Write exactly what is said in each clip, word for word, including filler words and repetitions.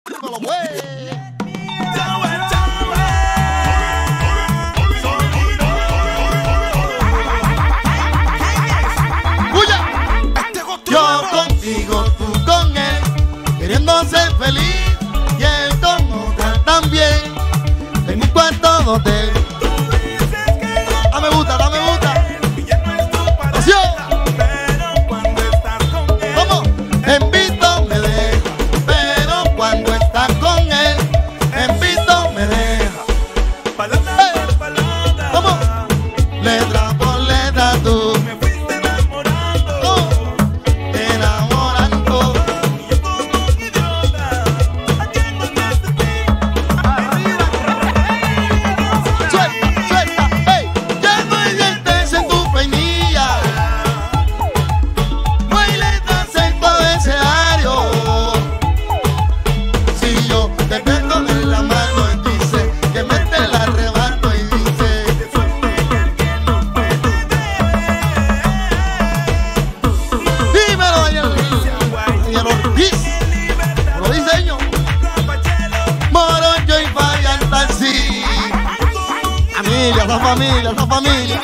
Dímelo, pues. Yo contigo, tú con él, queriendo ser feliz, y él con otra también, en un cuarto de hotel. Ah, me gusta, ah, me gusta. ¿Cómo? En visto me deja, pero cuando estás con él, en visto me deja. Hey. ¿Cómo? Letra por letra tú. La familia, la familia.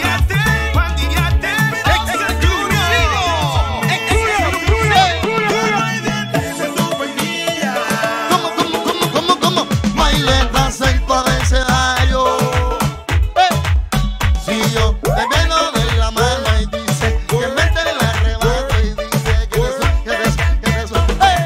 ¿Cómo, cómo, cómo, cómo, cómo? No hay letras en tu abecedario. Si yo te vendo de la mano y dice que mete el arrebato y dice que eso, que eso, que eso.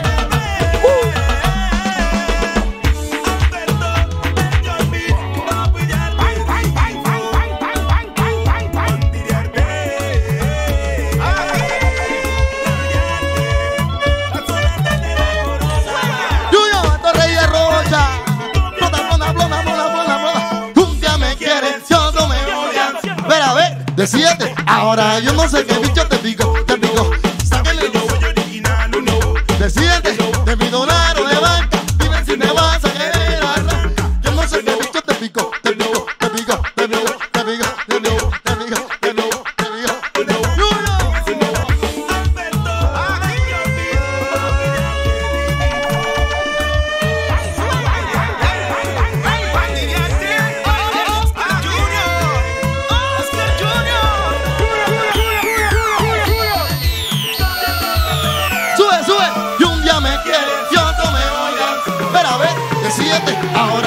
De siete, ahora yo no sé qué bicho te pico, te pico. Sáquenle el original, uno. De siete, te pido un aro de banca. Dime si me vas a querer arrancar. Yo no sé qué bicho te pico, te pico, te pico, te pico, te pico, te pico, te pico, te pico, te pico, te pico. Siete, ahora.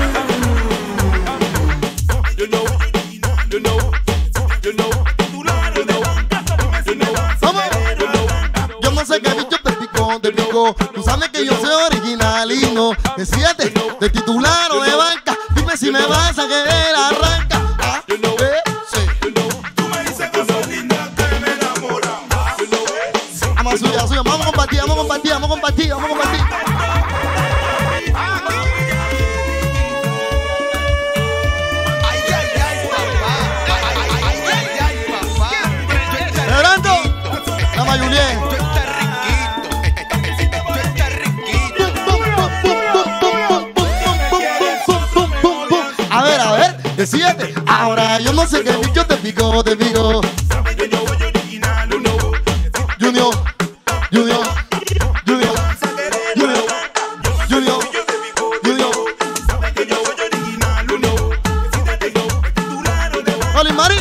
You know, you know, you know, yo no sé qué bicho te picó, te picó. Tú sabes que yo soy original y no. De siete, de titular o de banca. Dime si me vas a querer, arranca. Ah, eh, sí. Tú me dices cosas lindas que me enamoran. Vamos a subir, a subir. Vamos a compartir, vamos a compartir, vamos a compartir, vamos a compartir. Julián. A ver, a ver, de siete. Ahora yo no sé qué bicho te pico, te pico. Junior, Junior, Junior, Junior, Junior, Junior. Oli Mari.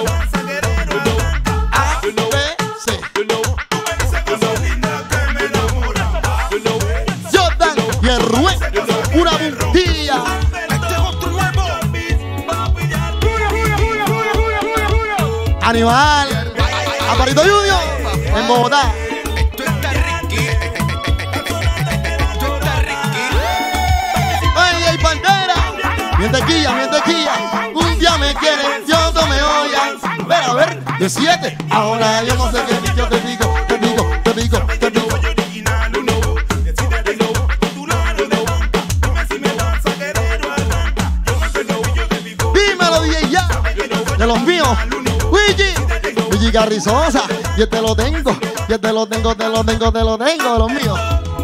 Una puntilla. Animal. Aparito Junior en Bogotá. Esto está riquito. Esto está riquito. Ay, ay, pantera. Bien tequilla, bien tequilla. Un día me quieren, yo no me oigan. Ver, a ver, de siete. Ahora yo no sé qué bicho te digo, te digo, te digo, te digo. De los míos, Luigi, Luigi Carrizosa, yo te lo tengo, yo te lo tengo, te lo tengo, te lo tengo, de los míos.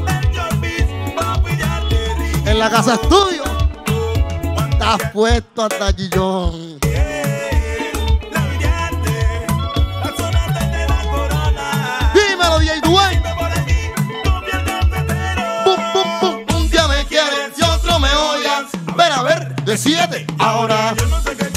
En la casa estudio, estás puesto hasta Gillón. Dímelo, D J Dwayne. Pum, pum, pum, un día me de siete ahora. Yo no sé qué